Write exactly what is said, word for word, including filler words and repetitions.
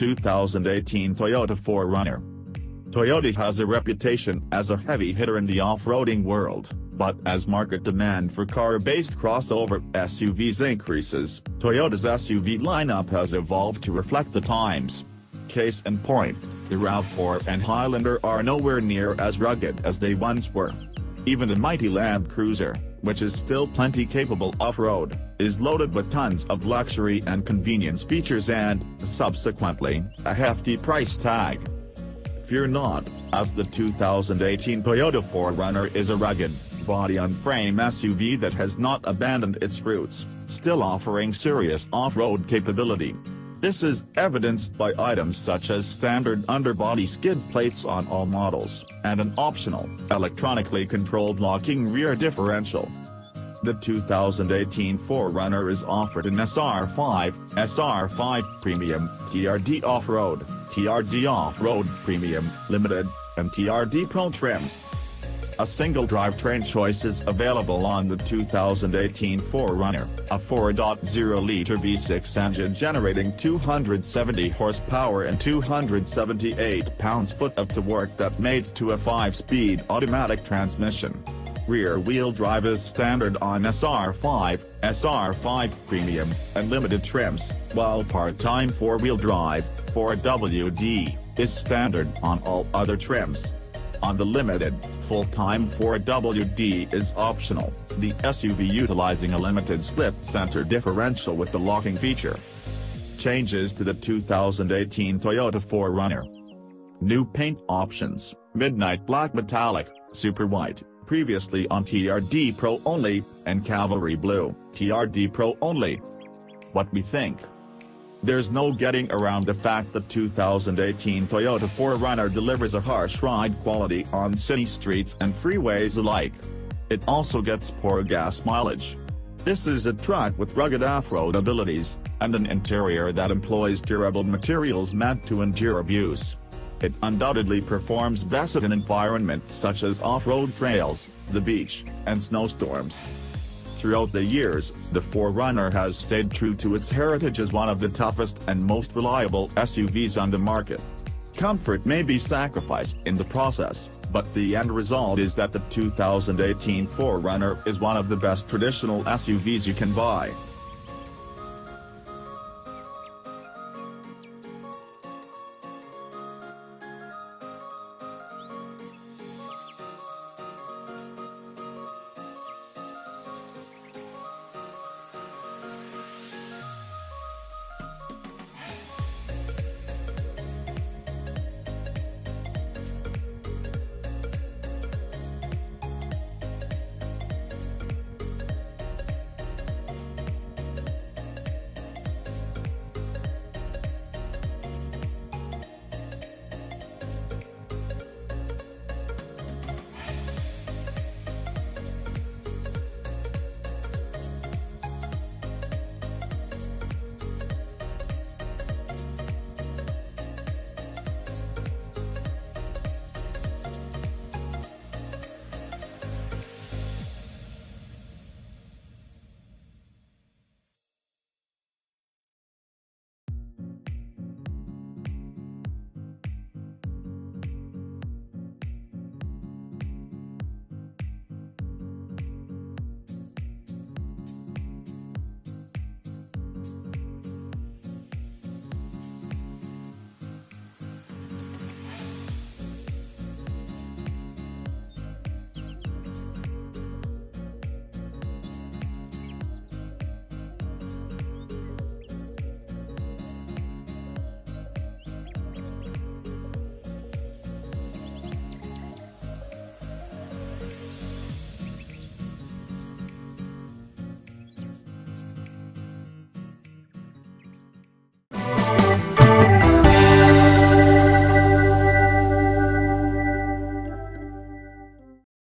two thousand eighteen Toyota four runner. Toyota has a reputation as a heavy hitter in the off-roading world, but as market demand for car-based crossover S U Vs increases, Toyota's S U V lineup has evolved to reflect the times. Case in point, the RAV four and Highlander are nowhere near as rugged as they once were. Even the mighty Land Cruiser, which is still plenty capable off-road, is loaded with tons of luxury and convenience features and, subsequently, a hefty price tag. Fear not, as the two thousand eighteen Toyota four runner is a rugged, body-on-frame S U V that has not abandoned its roots, still offering serious off-road capability. This is evidenced by items such as standard underbody skid plates on all models, and an optional, electronically controlled locking rear differential. The two thousand eighteen four runner is offered in S R five, S R five Premium, T R D Off-Road, T R D Off-Road Premium, Limited, and T R D Pro trims. A single drivetrain choice is available on the two thousand eighteen four runner, a four point oh liter V six engine generating two hundred seventy horsepower and two hundred seventy-eight pounds-foot of torque that mates to a five-speed automatic transmission. Rear-wheel drive is standard on S R five, S R five Premium, and Limited trims, while part-time four-wheel drive, four W D, is standard on all other trims. On the Limited, full-time four W D is optional, the S U V utilizing a limited slip center differential with the locking feature. Changes to the two thousand eighteen Toyota four runner. New paint options, Midnight Black Metallic, Super White, previously on T R D Pro only, and Cavalry Blue, T R D Pro only. What we think? There's no getting around the fact that two thousand eighteen Toyota four runner delivers a harsh ride quality on city streets and freeways alike. It also gets poor gas mileage. This is a truck with rugged off-road abilities, and an interior that employs durable materials meant to endure abuse. It undoubtedly performs best in environments such as off-road trails, the beach, and snowstorms. Throughout the years, the four runner has stayed true to its heritage as one of the toughest and most reliable S U Vs on the market. Comfort may be sacrificed in the process, but the end result is that the two thousand eighteen four runner is one of the best traditional S U Vs you can buy.